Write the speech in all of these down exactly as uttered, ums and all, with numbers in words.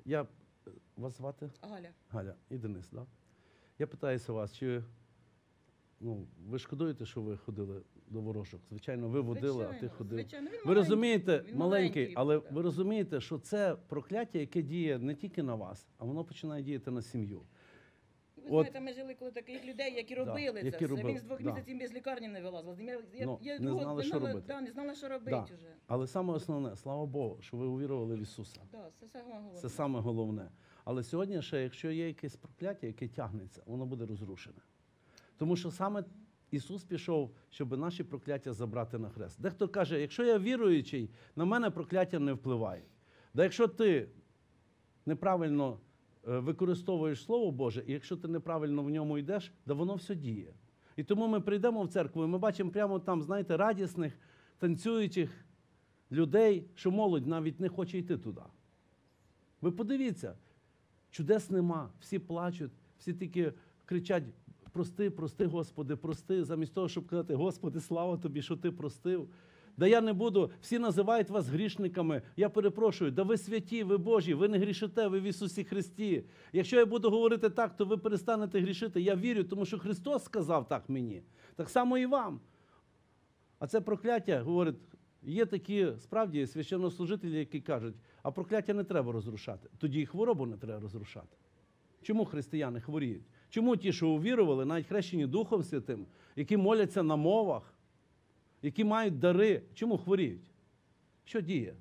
Я, вас звати? Галя. Галя. І Денис, так? Да? Я питаюся вас, чи ну, ви шкодуєте, що ви ходили до ворожок? Звичайно, ви водили, Звичайно, а ти ходив. звичайно. Він Ви маленький, розумієте, він маленький, але да. ви розумієте, що це прокляття, яке діє не тільки на вас, а воно починає діяти на сім'ю. Ви От- знаєте, ми жили коло таких людей, які Да, робили це які все. робили, Він з двох да. місяців без лікарні не вилазив. Я, я, Ну, я не другого знали, що знала, робити. Да, не знала, що робити Да. вже. Але саме основне, слава Богу, що ви увірували в Ісуса. Да, це саме головне. Це саме головне. Але сьогодні ще, якщо є якесь прокляття, яке тягнеться, воно буде розрушене. Тому що саме Ісус пішов, щоб наші прокляття забрати на хрест. Дехто каже, якщо я віруючий, на мене прокляття не впливає. Да якщо ти неправильно е, використовуєш Слово Боже, і якщо ти неправильно в ньому йдеш, да воно все діє. І тому ми прийдемо в церкву, і ми бачимо прямо там, знаєте, радісних, танцюючих людей, що молодь навіть не хоче йти туди. Ви подивіться, чудес нема, всі плачуть, всі тільки кричать: прости, прости, Господи, прости, замість того, щоб казати: Господи, слава Тобі, що Ти простив. Да я не буду, всі називають вас грішниками, я перепрошую, да ви святі, ви Божі, ви не грішите, ви в Ісусі Христі. Якщо я буду говорити так, то ви перестанете грішити. Я вірю, тому що Христос сказав так мені. Так само і вам. А це прокляття, говорить, є такі, справді, священнослужителі, які кажуть, а прокляття не треба розрушати. Тоді і хворобу не треба розрушати. Чому християни хворіють? Чому ті, що увірували, навіть хрещені Духом Святим, які моляться на мовах, які мають дари, чому хворіють? Що діє?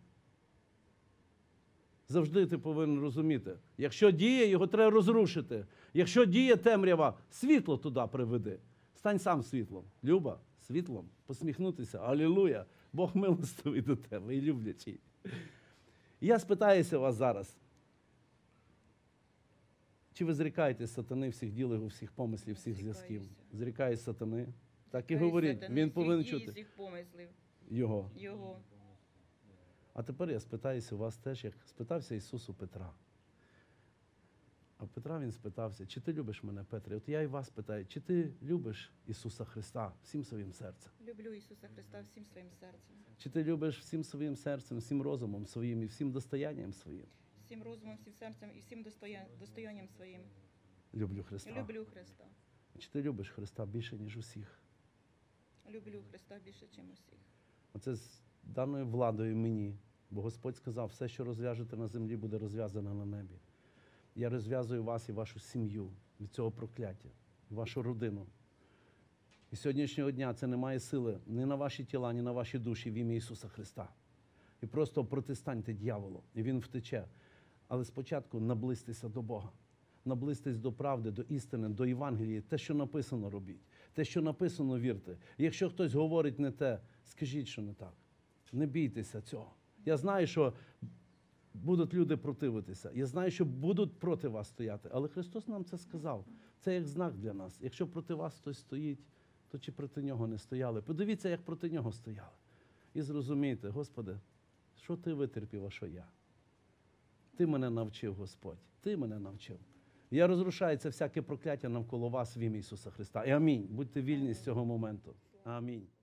Завжди ти повинен розуміти. Якщо діє, його треба розрушити. Якщо діє темрява, світло туди приведи. Стань сам світлом. Люба, світлом. Посміхнутися. Алілуя. Бог милостивий до тебе і люблячий. Я спитаюся вас зараз. Чи ви зрікаєтесь сатани, всіх діл його, всіх помислів, всіх зв'язків? Зрікаюсь сатани. Так і говоріть. Він повинен чути всіх помислів його. його. А тепер я спитаюся у вас теж, як спитався Ісус у Петра. А Петра він спитався: чи ти любиш мене, Петре? От я і вас питаю, чи ти любиш Ісуса Христа всім своїм серцем? Люблю Ісуса Христа всім своїм серцем. Чи ти любиш всім своїм серцем, всім розумом своїм і всім достоянням своїм? Всім розумом, всім серцем і всім достоя... достоянням своїм. Люблю Христа. Люблю Христа. Чи ти любиш Христа більше, ніж усіх? Люблю Христа більше, ніж усіх. Оце з даною владою мені. Бо Господь сказав, все, що розв'яжете на землі, буде розв'язано на небі. Я розв'язую вас і вашу сім'ю від цього прокляття, вашу родину. І сьогоднішнього дня це не має сили ні на ваші тіла, ні на ваші душі в ім'я Ісуса Христа. І просто протистаньте дьяволу, і він втече. Але спочатку наблизьтеся до Бога. Наблизьтесь до правди, до істини, до Євангелії. Те, що написано, робіть. Те, що написано, вірте. І якщо хтось говорить не те, скажіть, що не так. Не бійтеся цього. Я знаю, що будуть люди противитися. Я знаю, що будуть проти вас стояти. Але Христос нам це сказав. Це як знак для нас. Якщо проти вас хтось стоїть, то чи проти нього не стояли? Подивіться, як проти нього стояли. І зрозумійте: Господи, що ти витерпів, а що я? Ти мене навчив, Господь. Ти мене навчив. Я розрушаю це всяке прокляття навколо вас в ім'я Ісуса Христа. І амінь. Будьте вільні з цього моменту. Амінь.